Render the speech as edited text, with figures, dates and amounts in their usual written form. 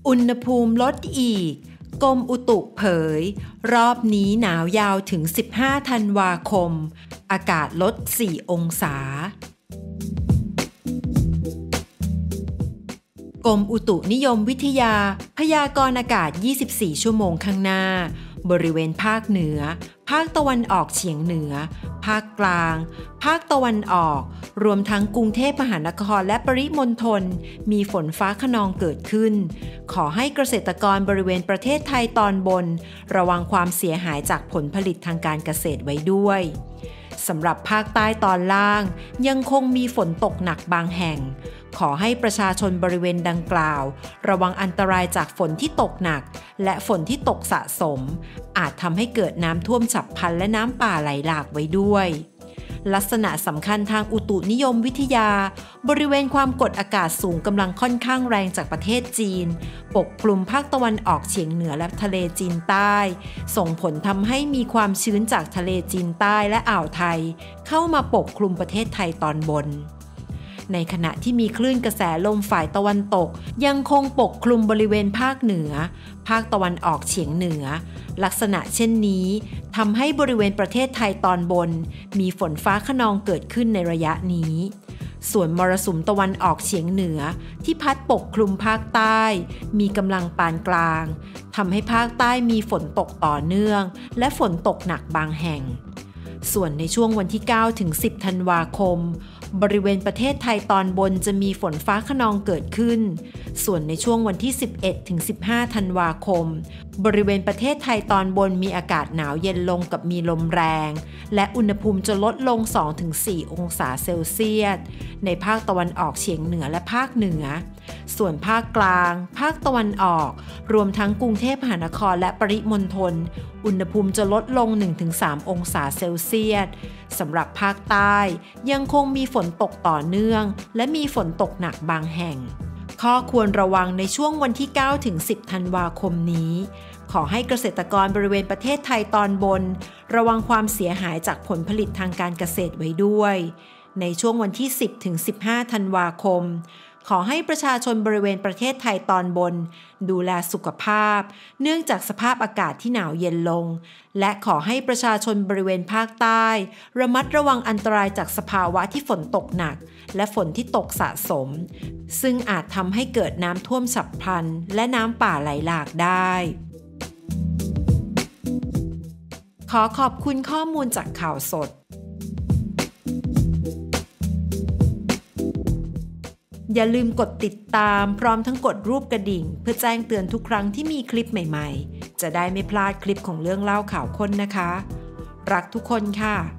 อุณหภูมิลดอีกกรมอุตุเผยรอบนี้หนาวยาวถึง15 ธันวาคมอากาศลด4 องศากรมอุตุนิยมวิทยาพยากรณ์อากาศ24 ชั่วโมงข้างหน้าบริเวณภาคเหนือภาคตะวันออกเฉียงเหนือภาคกลางภาคตะวันออกรวมทั้งกรุงเทพมหานครและปริมณฑลมีฝนฟ้าคะนองเกิดขึ้นขอให้เกษตรกรบริเวณประเทศไทยตอนบนระวังความเสียหายจากผลผลิตทางการเกษตรไว้ด้วยสำหรับภาคใต้ตอนล่างยังคงมีฝนตกหนักบางแห่งขอให้ประชาชนบริเวณดังกล่าวระวังอันตรายจากฝนที่ตกหนักและฝนที่ตกสะสมอาจทำให้เกิดน้ำท่วมฉับพลันและน้ำป่าไหลหลากไว้ด้วยลักษณะสำคัญทางอุตุนิยมวิทยาบริเวณความกดอากาศสูงกำลังค่อนข้างแรงจากประเทศจีนปกคลุมภาคตะวันออกเฉียงเหนือและทะเลจีนใต้ส่งผลทำให้มีความชื้นจากทะเลจีนใต้และอ่าวไทยเข้ามาปกคลุมประเทศไทยตอนบนในขณะที่มีคลื่นกระแสลมฝ่ายตะวันตกยังคงปกคลุมบริเวณภาคเหนือภาคตะวันออกเฉียงเหนือลักษณะเช่นนี้ทำให้บริเวณประเทศไทยตอนบนมีฝนฟ้าคะนองเกิดขึ้นในระยะนี้ส่วนมรสุมตะวันออกเฉียงเหนือที่พัดปกคลุมภาคใต้มีกำลังปานกลางทำให้ภาคใต้มีฝนตกต่อเนื่องและฝนตกหนักบางแห่งส่วนในช่วงวันที่9 ถึง 10 ธันวาคมบริเวณประเทศไทยตอนบนจะมีฝนฟ้าคะนองเกิดขึ้นส่วนในช่วงวันที่11 ถึง 15 ธันวาคมบริเวณประเทศไทยตอนบนมีอากาศหนาวเย็นลงกับมีลมแรงและอุณหภูมิจะลดลง 2-4 องศาเซลเซียสในภาคตะวันออกเฉียงเหนือและภาคเหนือส่วนภาคกลางภาคตะวันออกรวมทั้งกรุงเทพมหานครและปริมณฑลอุณหภูมิจะลดลง 1-3 องศาเซลเซียสสำหรับภาคใต้ยังคงมีฝนตกต่อเนื่องและมีฝนตกหนักบางแห่งข้อควรระวังในช่วงวันที่9 ถึง 10 ธันวาคมนี้ขอให้เกษตรกรบริเวณประเทศไทยตอนบนระวังความเสียหายจากผลผลิตทางการเกษตรไว้ด้วยในช่วงวันที่ 10 ถึง 15 ธันวาคมขอให้ประชาชนบริเวณประเทศไทยตอนบนดูแลสุขภาพเนื่องจากสภาพอากาศที่หนาวเย็นลงและขอให้ประชาชนบริเวณภาคใต้ระมัดระวังอันตรายจากสภาวะที่ฝนตกหนักและฝนที่ตกสะสมซึ่งอาจทำให้เกิดน้ำท่วมฉับพลันและน้ำป่าไหลหลากได้ขอขอบคุณข้อมูลจากข่าวสดอย่าลืมกดติดตามพร้อมทั้งกดรูปกระดิ่งเพื่อแจ้งเตือนทุกครั้งที่มีคลิปใหม่ๆจะได้ไม่พลาดคลิปของเรื่องเล่าข่าวค้นนะคะรักทุกคนค่ะ